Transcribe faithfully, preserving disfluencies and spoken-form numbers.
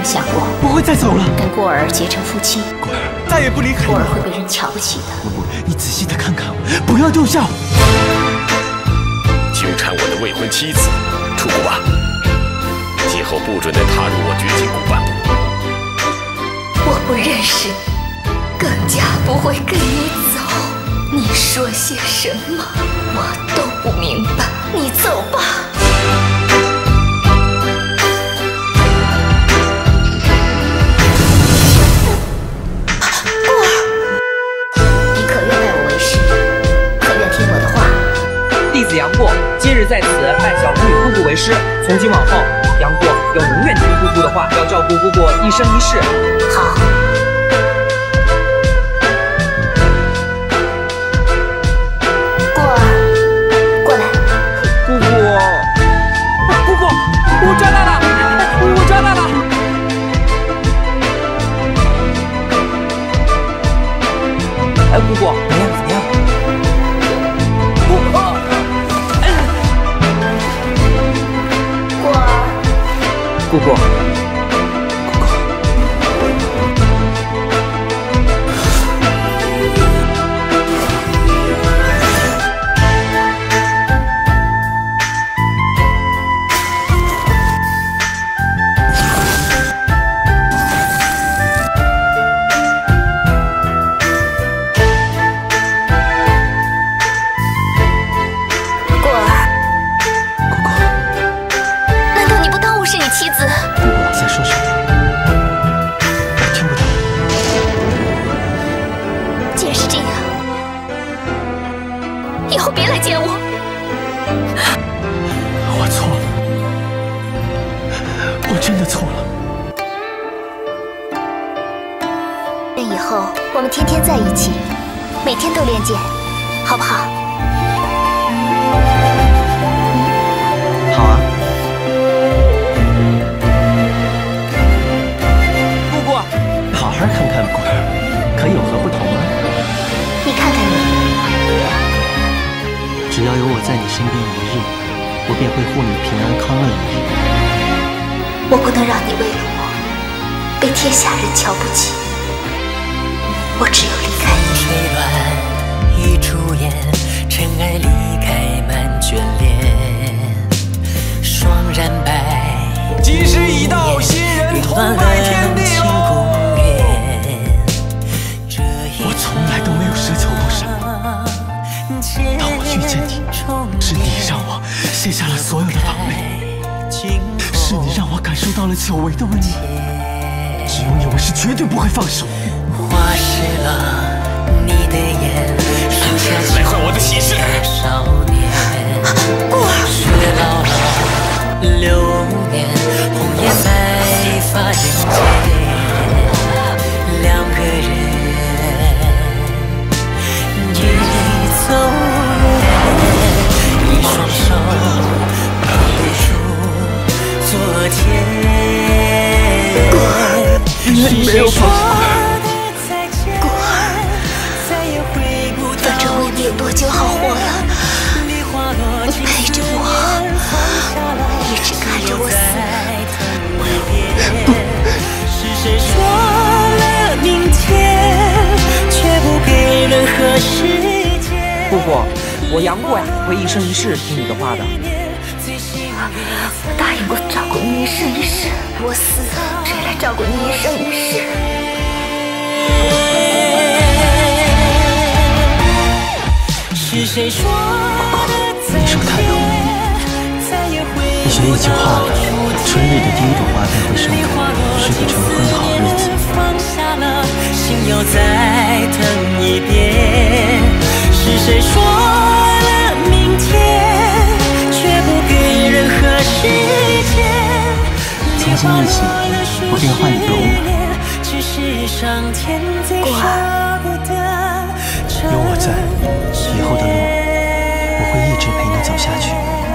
想过不会再走了？ 跟过儿结成夫妻， 过儿再也不离开你。 过儿会被人瞧不起的。 不不，你仔细的看看，不要逗笑。 纠缠我的未婚妻子，出国吧。今后不准再踏入我绝景谷半步。 我不认识你，更加不会跟你走。你说些什么，我都不明白。你走吧。 杨过今日在此拜小姑与姑姑为师，从今往后，杨过要永远听姑姑的话，要照顾姑姑一生一世。 好。过儿，过来。 姑姑，姑姑，我抓到了，我抓到了。哎，姑姑，怎么样？怎么样？姑姑。 姑姑，姑姑， 过儿，姑姑，难道你不当我是你妻子？ 姑姑在说什么？我听不懂。 既然是这样，以后别来见我。 我错了，我真的错了。 以后我们天天在一起，每天都练剑，好不好？ 好啊。 好好看看过儿，可有何不同啊？ 你看看你， 只要有我在你身边一日，我便会护你平安康乐一日。 我不能让你为了我被天下人瞧不起，我只有离开你。 水乱一出烟，尘埃离开满眷恋，霜染白。 吉时已到，新人同拜天地喽！ 我从来都没有奢求过什么。当我遇见你，是你让我卸下了所有的防备，是你让我感受到了久违的温暖。只有你，我是绝对不会放手。 花湿了你的眼，树下来换我的喜事。 少年，雪老了流年，红颜白发人间，两个人。 走远，一双手不住昨天。 你没有放手。 果儿，反正我也没有多久好活了，你陪着我，一直看着我死。 是谁说了明天，却不给任何时。 姑姑，我杨过呀，会一生一世听你的话的。 我答应过照顾你一生一世，我死，谁来照顾你一生一世？ 是谁说你说太容易，你学一句话了，春日的第一朵花便会盛开，是个成婚的好日子。 心又再等一遍。 是谁说了明天，却不给任何时间？ 从今日起，我便换你走了。 过儿， 有我在，以后的路我会一直陪你走下去。